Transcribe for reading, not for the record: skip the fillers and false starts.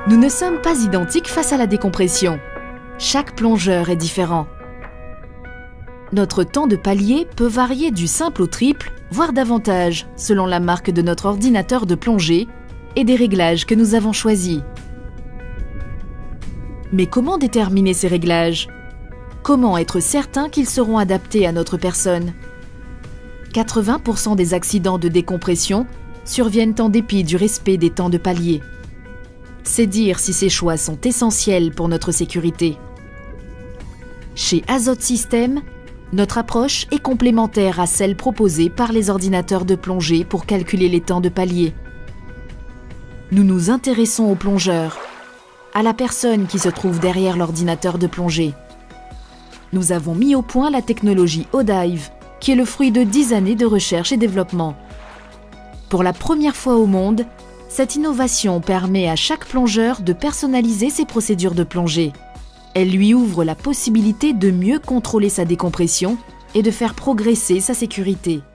Nous ne sommes pas identiques face à la décompression. Chaque plongeur est différent. Notre temps de palier peut varier du simple au triple, voire davantage, selon la marque de notre ordinateur de plongée et des réglages que nous avons choisis. Mais comment déterminer ces réglages? Comment être certain qu'ils seront adaptés à notre personne? 80% des accidents de décompression surviennent en dépit du respect des temps de palier. C'est dire si ces choix sont essentiels pour notre sécurité. Chez Azote Systems, notre approche est complémentaire à celle proposée par les ordinateurs de plongée pour calculer les temps de palier. Nous nous intéressons aux plongeurs, à la personne qui se trouve derrière l'ordinateur de plongée. Nous avons mis au point la technologie O-Dive, qui est le fruit de 10 années de recherche et développement. Pour la première fois au monde, cette innovation permet à chaque plongeur de personnaliser ses procédures de plongée. Elle lui ouvre la possibilité de mieux contrôler sa décompression et de faire progresser sa sécurité.